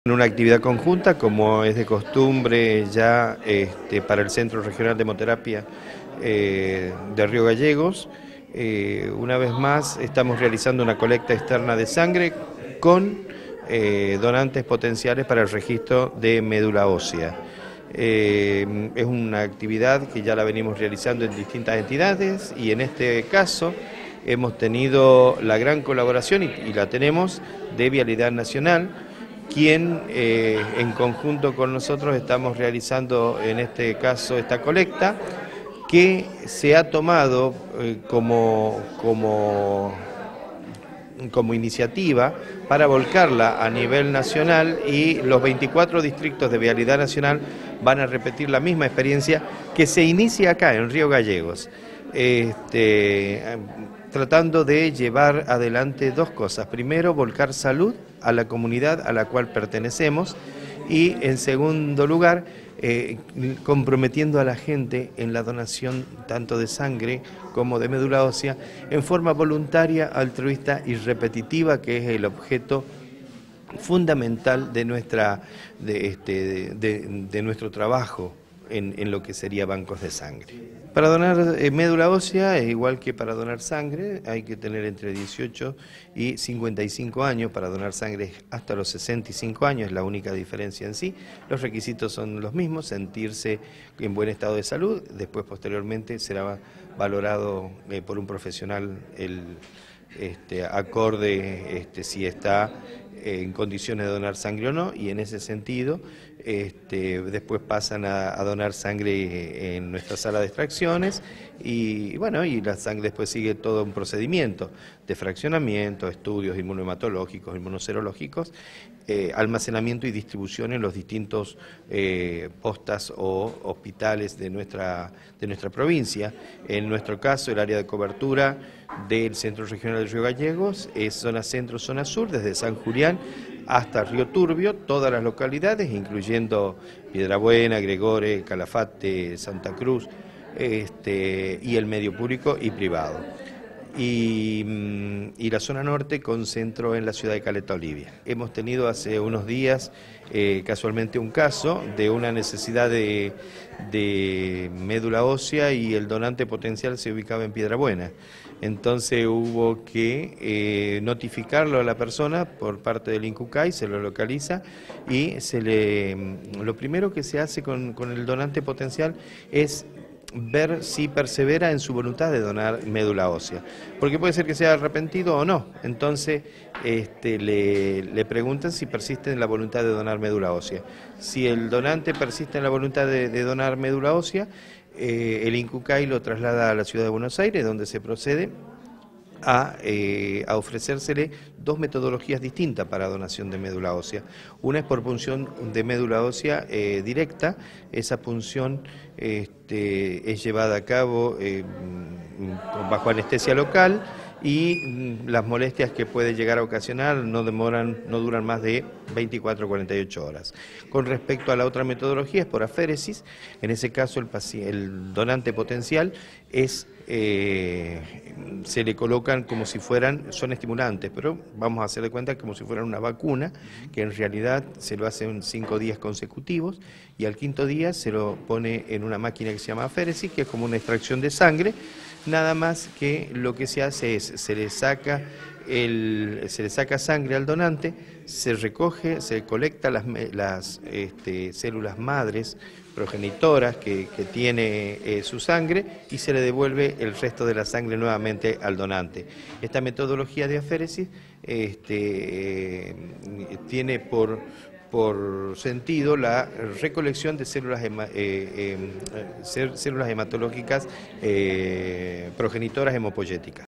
En una actividad conjunta, como es de costumbre ya para el Centro Regional de Hemoterapia de Río Gallegos, una vez más estamos realizando una colecta externa de sangre con donantes potenciales para el registro de médula ósea. Es una actividad que ya la venimos realizando en distintas entidades y en este caso hemos tenido la gran colaboración y la tenemos de Vialidad Nacional, quien en conjunto con nosotros estamos realizando en este caso esta colecta que se ha tomado como iniciativa para volcarla a nivel nacional, y los 24 distritos de Vialidad Nacional van a repetir la misma experiencia que se inicia acá en Río Gallegos, tratando de llevar adelante dos cosas. Primero, volcar salud a la comunidad a la cual pertenecemos, y en segundo lugar, comprometiendo a la gente en la donación tanto de sangre como de médula ósea en forma voluntaria, altruista y repetitiva, que es el objeto fundamental de nuestro trabajo en lo que sería bancos de sangre. Para donar médula ósea, igual que para donar sangre, hay que tener entre 18 y 55 años. Para donar sangre hasta los 65 años, es la única diferencia en sí. Los requisitos son los mismos: sentirse en buen estado de salud. Después, posteriormente, será valorado por un profesional acorde si está en condiciones de donar sangre o no, y en ese sentido después pasan a donar sangre en nuestra sala de extracciones, y bueno, y la sangre después sigue todo un procedimiento de fraccionamiento, estudios inmunohematológicos, inmunoserológicos, almacenamiento y distribución en los distintos postas o hospitales de nuestra provincia. En nuestro caso, el área de cobertura del Centro Regional de Río Gallegos es zona centro, zona sur, desde San Julián hasta Río Turbio, todas las localidades, incluyendo Piedrabuena, Gregores, Calafate, Santa Cruz, y el medio público y privado. Y la zona norte con centro en la ciudad de Caleta Olivia. Hemos tenido hace unos días casualmente un caso de una necesidad de médula ósea, y el donante potencial se ubicaba en Piedrabuena. Entonces hubo que notificarlo a la persona por parte del INCUCAI, se lo localiza y lo primero que se hace con el donante potencial es ver si persevera en su voluntad de donar médula ósea, porque puede ser que sea arrepentido o no. Entonces le preguntan si persiste en la voluntad de donar médula ósea. Si el donante persiste en la voluntad de donar médula ósea, el INCUCAI lo traslada a la ciudad de Buenos Aires, donde se procede a ofrecérsele dos metodologías distintas para donación de médula ósea. Una es por punción de médula ósea directa. Esa punción es llevada a cabo bajo anestesia local, y las molestias que puede llegar a ocasionar no duran más de 24 o 48 horas. Con respecto a la otra metodología, es por aféresis. En ese caso el donante potencial se le colocan como si son estimulantes, pero vamos a hacer de cuenta como si fueran una vacuna, que en realidad se lo hace en 5 días consecutivos, y al 5.º día se lo pone en una máquina que se llama aféresis, que es como una extracción de sangre. Nada más que lo que se hace es, se le saca sangre al donante, se recoge, se colecta las células madres progenitoras que tiene su sangre, y se le devuelve el resto de la sangre nuevamente al donante. Esta metodología de aféresis tiene por sentido la recolección de células hematológicas progenitoras hemopoyéticas.